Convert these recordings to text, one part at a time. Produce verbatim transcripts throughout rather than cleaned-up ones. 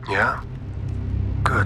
Yeah? Good.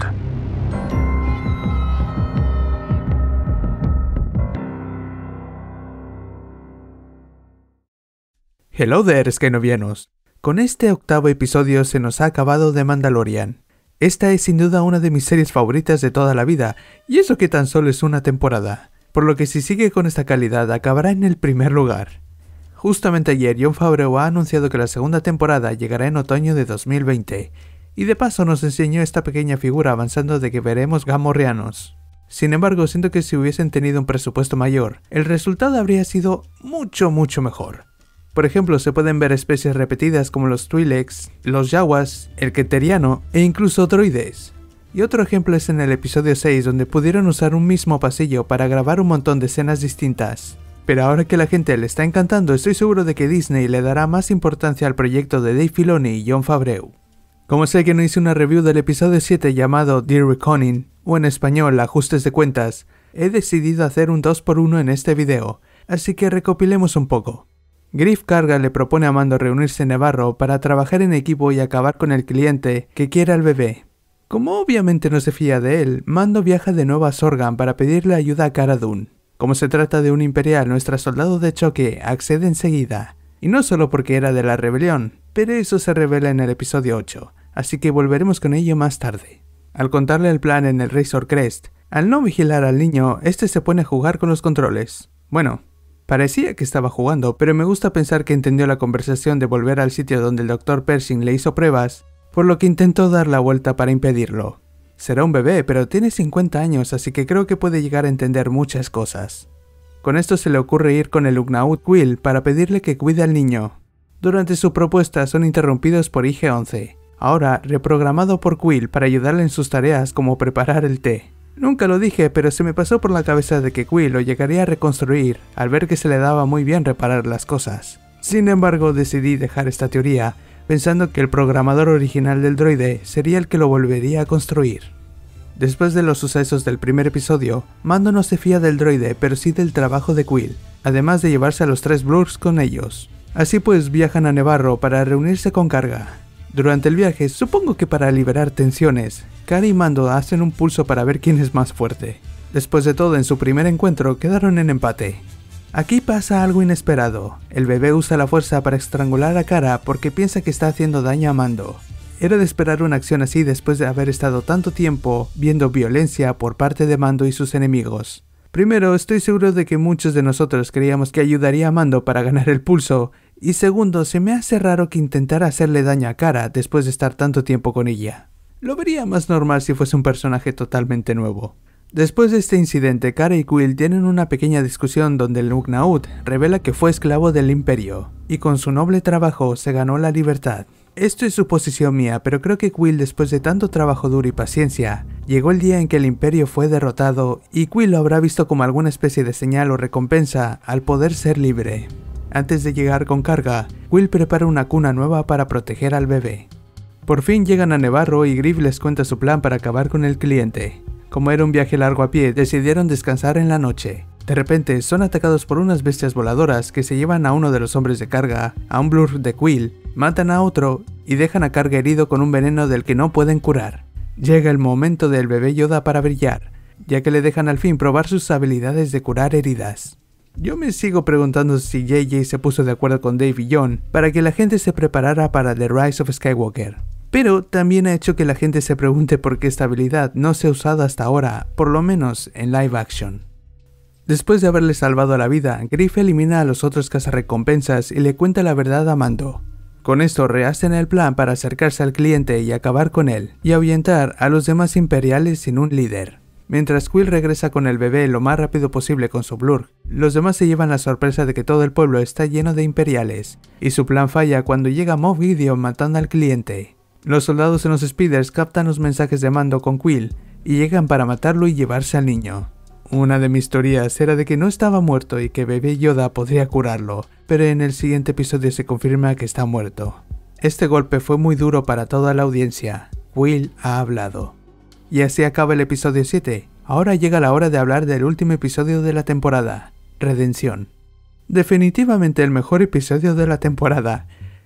Hello there, skenovianos. Con este octavo episodio se nos ha acabado The Mandalorian. Esta es sin duda una de mis series favoritas de toda la vida, y eso que tan solo es una temporada, por lo que si sigue con esta calidad acabará en el primer lugar. Justamente ayer Jon Favreau ha anunciado que la segunda temporada llegará en otoño de dos mil veinte, y de paso nos enseñó esta pequeña figura avanzando de que veremos gamorreanos. Sin embargo, siento que si hubiesen tenido un presupuesto mayor, el resultado habría sido mucho mucho mejor. Por ejemplo, se pueden ver especies repetidas como los Twi'leks, los Jawas, el Keteriano e incluso droides. Y otro ejemplo es en el episodio seis, donde pudieron usar un mismo pasillo para grabar un montón de escenas distintas. Pero ahora que la gente le está encantando, estoy seguro de que Disney le dará más importancia al proyecto de Dave Filoni y Jon Favreau. Como sé que no hice una review del episodio siete llamado The Reckoning, o en español Ajustes de Cuentas, he decidido hacer un dos por uno en este video, así que recopilemos un poco. Greef Karga le propone a Mando reunirse en Nevarro para trabajar en equipo y acabar con el cliente que quiere al bebé. Como obviamente no se fía de él, Mando viaja de nuevo a Sorgan para pedirle ayuda a Cara Dune. Como se trata de un imperial, nuestra soldado de choque accede enseguida. Y no solo porque era de la rebelión, pero eso se revela en el episodio ocho, así que volveremos con ello más tarde. Al contarle el plan en el Razor Crest, al no vigilar al niño, este se pone a jugar con los controles. Bueno, parecía que estaba jugando, pero me gusta pensar que entendió la conversación de volver al sitio donde el doctor Pershing le hizo pruebas, por lo que intentó dar la vuelta para impedirlo. Será un bebé, pero tiene cincuenta años, así que creo que puede llegar a entender muchas cosas. Con esto se le ocurre ir con el Ugnaught Quill para pedirle que cuide al niño. Durante su propuesta son interrumpidos por I G once, ahora reprogramado por Quill para ayudarle en sus tareas como preparar el té. Nunca lo dije, pero se me pasó por la cabeza de que Quill lo llegaría a reconstruir al ver que se le daba muy bien reparar las cosas. Sin embargo, decidí dejar esta teoría, pensando que el programador original del droide sería el que lo volvería a construir. Después de los sucesos del primer episodio, Mando no se fía del droide, pero sí del trabajo de Quill, además de llevarse a los tres Blurs con ellos. Así pues viajan a Nevarro para reunirse con Karga. Durante el viaje, supongo que para liberar tensiones, Cara y Mando hacen un pulso para ver quién es más fuerte. Después de todo, en su primer encuentro quedaron en empate. Aquí pasa algo inesperado. El bebé usa la fuerza para estrangular a Cara porque piensa que está haciendo daño a Mando. Era de esperar una acción así después de haber estado tanto tiempo viendo violencia por parte de Mando y sus enemigos. Primero, estoy seguro de que muchos de nosotros creíamos que ayudaría a Mando para ganar el pulso, y segundo, se me hace raro que intentara hacerle daño a Cara después de estar tanto tiempo con ella. Lo vería más normal si fuese un personaje totalmente nuevo. Después de este incidente, Cara y Quill tienen una pequeña discusión donde el Ugnaught revela que fue esclavo del Imperio, y con su noble trabajo se ganó la libertad. Esto es suposición mía, pero creo que Quill, después de tanto trabajo duro y paciencia, llegó el día en que el Imperio fue derrotado, y Quill lo habrá visto como alguna especie de señal o recompensa al poder ser libre. Antes de llegar con Karga, Quill prepara una cuna nueva para proteger al bebé. Por fin llegan a Nevarro y Greef les cuenta su plan para acabar con el cliente. Como era un viaje largo a pie, decidieron descansar en la noche. De repente, son atacados por unas bestias voladoras que se llevan a uno de los hombres de Karga, a un Blur de Quill, matan a otro y dejan a Karga herido con un veneno del que no pueden curar. Llega el momento del bebé Yoda para brillar, ya que le dejan al fin probar sus habilidades de curar heridas. Yo me sigo preguntando si J J se puso de acuerdo con Dave y Jon para que la gente se preparara para The Rise of Skywalker. Pero también ha hecho que la gente se pregunte por qué esta habilidad no se ha usado hasta ahora, por lo menos en live action. Después de haberle salvado la vida, Greef elimina a los otros cazarrecompensas y le cuenta la verdad a Mando. Con esto rehacen el plan para acercarse al cliente y acabar con él, y ahuyentar a los demás imperiales sin un líder. Mientras Quill regresa con el bebé lo más rápido posible con su Blur, los demás se llevan la sorpresa de que todo el pueblo está lleno de imperiales, y su plan falla cuando llega Moff Gideon matando al cliente. Los soldados en los Speeders captan los mensajes de Mando con Quill y llegan para matarlo y llevarse al niño. Una de mis teorías era de que no estaba muerto y que bebé Yoda podría curarlo, pero en el siguiente episodio se confirma que está muerto. Este golpe fue muy duro para toda la audiencia. Quill ha hablado. Y así acaba el episodio siete. Ahora llega la hora de hablar del último episodio de la temporada, Redención. Definitivamente el mejor episodio de la temporada.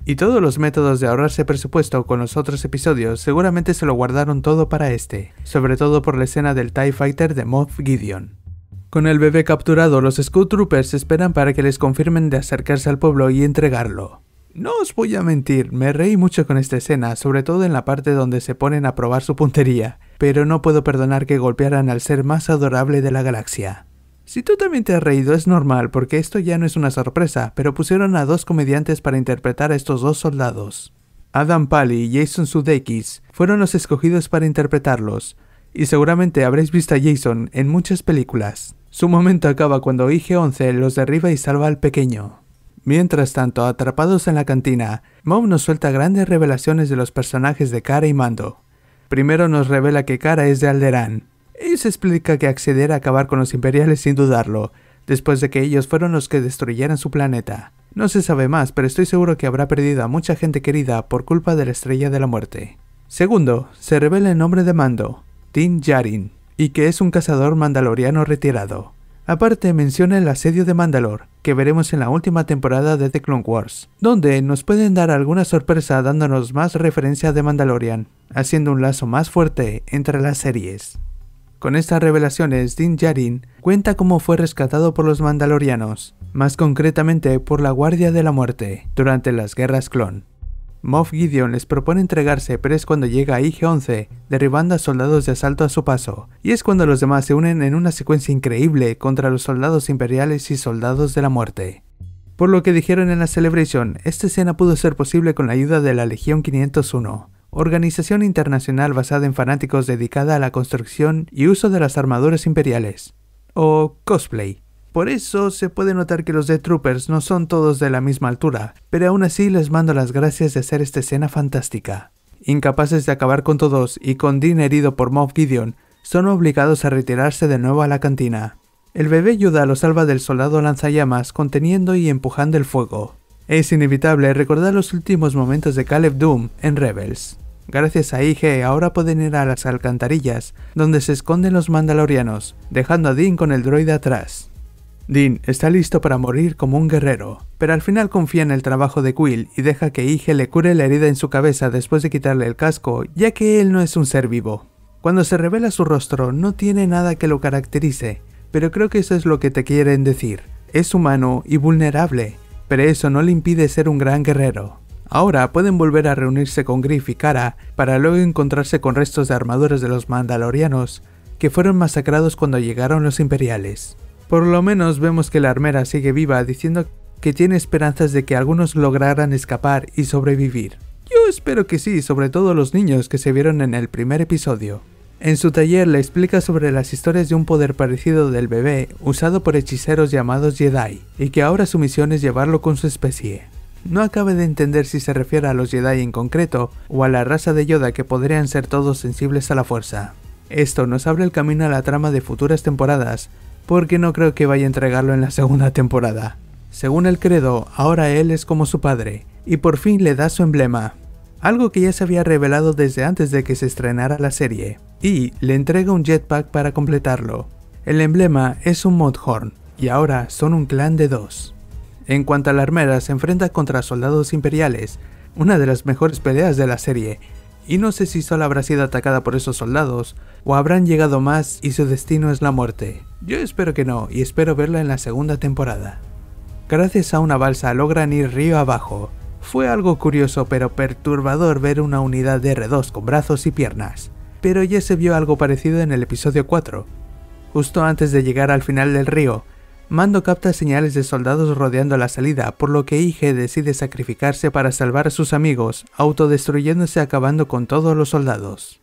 Y todos los métodos de ahorrarse presupuesto con los otros episodios seguramente se lo guardaron todo para este, sobre todo por la escena del TIE Fighter de Moff Gideon. Con el bebé capturado, los Scout Troopers esperan para que les confirmen de acercarse al pueblo y entregarlo. No os voy a mentir, me reí mucho con esta escena, sobre todo en la parte donde se ponen a probar su puntería, pero no puedo perdonar que golpearan al ser más adorable de la galaxia. Si tú también te has reído es normal, porque esto ya no es una sorpresa, pero pusieron a dos comediantes para interpretar a estos dos soldados. Adam Pally y Jason Sudeikis fueron los escogidos para interpretarlos, y seguramente habréis visto a Jason en muchas películas. Su momento acaba cuando I G once los derriba y salva al pequeño. Mientras tanto, atrapados en la cantina, Moff nos suelta grandes revelaciones de los personajes de Cara y Mando. Primero nos revela que Cara es de Alderaan, y se explica que acceder a acabar con los imperiales sin dudarlo, después de que ellos fueron los que destruyeran su planeta. No se sabe más, pero estoy seguro que habrá perdido a mucha gente querida por culpa de la Estrella de la Muerte. Segundo, se revela el nombre de Mando, Din Djarin, y que es un cazador mandaloriano retirado. Aparte menciona el asedio de Mandalore, que veremos en la última temporada de The Clone Wars, donde nos pueden dar alguna sorpresa dándonos más referencia de Mandalorian, haciendo un lazo más fuerte entre las series. Con estas revelaciones, Din Djarin cuenta cómo fue rescatado por los mandalorianos, más concretamente por la Guardia de la Muerte, durante las guerras clon. Moff Gideon les propone entregarse, pero es cuando llega I G once, derribando a soldados de asalto a su paso, y es cuando los demás se unen en una secuencia increíble contra los soldados imperiales y soldados de la muerte. Por lo que dijeron en la Celebration, esta escena pudo ser posible con la ayuda de la Legión quinientos uno, organización internacional basada en fanáticos dedicada a la construcción y uso de las armaduras imperiales, o cosplay. Por eso se puede notar que los Death Troopers no son todos de la misma altura, pero aún así les mando las gracias de hacer esta escena fantástica. Incapaces de acabar con todos y con Din herido por Moff Gideon, son obligados a retirarse de nuevo a la cantina. El bebé Yoda lo salva del soldado lanzallamas conteniendo y empujando el fuego. Es inevitable recordar los últimos momentos de Caleb Dume en Rebels. Gracias a I G ahora pueden ir a las alcantarillas, donde se esconden los mandalorianos, dejando a Din con el droide atrás. Din está listo para morir como un guerrero, pero al final confía en el trabajo de Quill y deja que I G le cure la herida en su cabeza después de quitarle el casco, ya que él no es un ser vivo. Cuando se revela su rostro no tiene nada que lo caracterice, pero creo que eso es lo que te quieren decir. Es humano y vulnerable, pero eso no le impide ser un gran guerrero. Ahora pueden volver a reunirse con Greef y Cara para luego encontrarse con restos de armaduras de los mandalorianos que fueron masacrados cuando llegaron los imperiales. Por lo menos vemos que la armera sigue viva diciendo que tiene esperanzas de que algunos lograran escapar y sobrevivir. Yo espero que sí, sobre todo los niños que se vieron en el primer episodio. En su taller le explica sobre las historias de un poder parecido del bebé usado por hechiceros llamados Jedi, y que ahora su misión es llevarlo con su especie. No acaba de entender si se refiere a los Jedi en concreto o a la raza de Yoda, que podrían ser todos sensibles a la fuerza. Esto nos abre el camino a la trama de futuras temporadas, porque no creo que vaya a entregarlo en la segunda temporada. Según el credo, ahora él es como su padre, y por fin le da su emblema, algo que ya se había revelado desde antes de que se estrenara la serie, y le entrega un jetpack para completarlo. El emblema es un Mudhorn, y ahora son un clan de dos. En cuanto a la armera, se enfrenta contra soldados imperiales, una de las mejores peleas de la serie, y no sé si solo habrá sido atacada por esos soldados, o habrán llegado más y su destino es la muerte. Yo espero que no, y espero verla en la segunda temporada. Gracias a una balsa logran ir río abajo. Fue algo curioso pero perturbador ver una unidad de R dos con brazos y piernas, pero ya se vio algo parecido en el episodio cuatro. Justo antes de llegar al final del río, Mando capta señales de soldados rodeando la salida, por lo que I G decide sacrificarse para salvar a sus amigos, autodestruyéndose acabando con todos los soldados.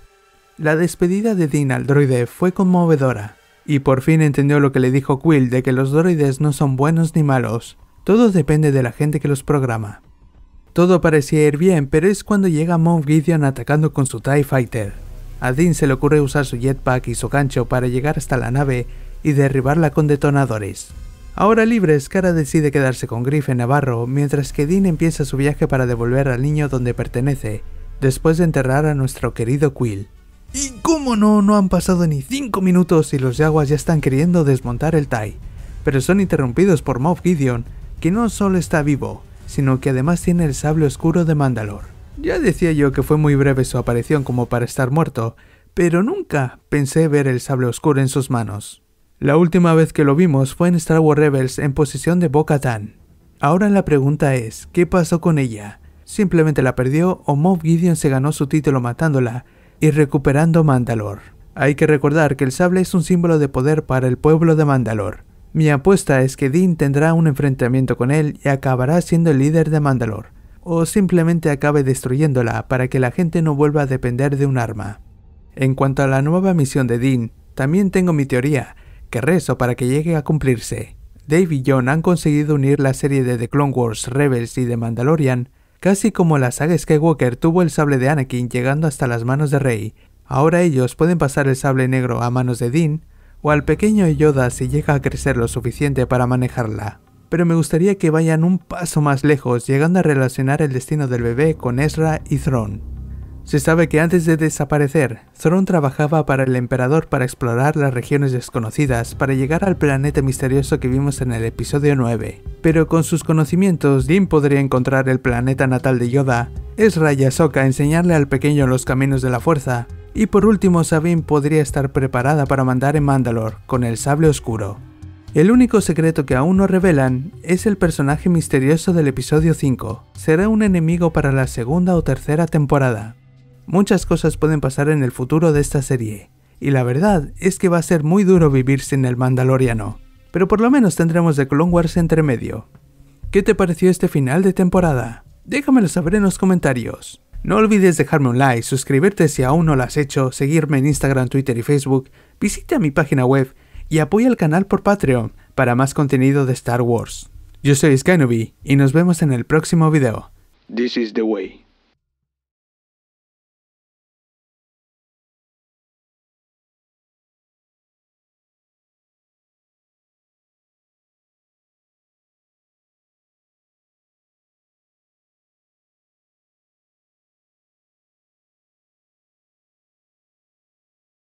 La despedida de Din al droide fue conmovedora, y por fin entendió lo que le dijo Quill de que los droides no son buenos ni malos, todo depende de la gente que los programa. Todo parecía ir bien, pero es cuando llega Moff Gideon atacando con su TIE Fighter. A Din se le ocurre usar su jetpack y su gancho para llegar hasta la nave y derribarla con detonadores. Ahora libres, Cara decide quedarse con Greef en Navarro, mientras que Din empieza su viaje para devolver al niño donde pertenece, después de enterrar a nuestro querido Quill. Y cómo no, no han pasado ni cinco minutos y los Jawas ya están queriendo desmontar el TIE, pero son interrumpidos por Moff Gideon, que no solo está vivo, sino que además tiene el sable oscuro de Mandalore. Ya decía yo que fue muy breve su aparición como para estar muerto, pero nunca pensé ver el sable oscuro en sus manos. La última vez que lo vimos fue en Star Wars Rebels en posesión de Bo-Katan. Ahora la pregunta es, ¿qué pasó con ella? ¿Simplemente la perdió o Moff Gideon se ganó su título matándola y recuperando Mandalore? Hay que recordar que el sable es un símbolo de poder para el pueblo de Mandalore. Mi apuesta es que Din tendrá un enfrentamiento con él y acabará siendo el líder de Mandalore, o simplemente acabe destruyéndola para que la gente no vuelva a depender de un arma. En cuanto a la nueva misión de Din, también tengo mi teoría, que rezo para que llegue a cumplirse. Dave y Jon han conseguido unir la serie de The Clone Wars, Rebels y The Mandalorian, casi como la saga Skywalker tuvo el sable de Anakin llegando hasta las manos de Rey. Ahora ellos pueden pasar el sable negro a manos de Din, o al pequeño Yoda si llega a crecer lo suficiente para manejarla. Pero me gustaría que vayan un paso más lejos, llegando a relacionar el destino del bebé con Ezra y Thrawn. Se sabe que antes de desaparecer, Thrawn trabajaba para el emperador para explorar las regiones desconocidas para llegar al planeta misterioso que vimos en el episodio nueve. Pero con sus conocimientos, Din podría encontrar el planeta natal de Yoda, Ezra y Ahsoka enseñarle al pequeño los caminos de la fuerza, y por último Sabine podría estar preparada para mandar en Mandalore con el sable oscuro. El único secreto que aún no revelan es el personaje misterioso del episodio cinco. Será un enemigo para la segunda o tercera temporada. Muchas cosas pueden pasar en el futuro de esta serie, y la verdad es que va a ser muy duro vivir sin el Mandaloriano, pero por lo menos tendremos The Clone Wars entre medio. ¿Qué te pareció este final de temporada? Déjamelo saber en los comentarios. No olvides dejarme un like, suscribirte si aún no lo has hecho, seguirme en Instagram, Twitter y Facebook, visita mi página web y apoya el canal por Patreon para más contenido de Star Wars. Yo soy Skynobi y nos vemos en el próximo video. This is the way.